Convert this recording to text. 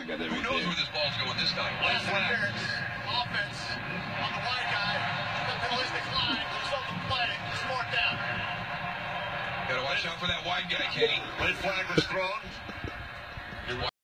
got that Who right knows there. where this ball's going this time? Last appearance, offense on the wide guy. The penalties decline. The result of the play is fourth down. Got to watch out for that wide guy, Kenny. Late flag was thrown.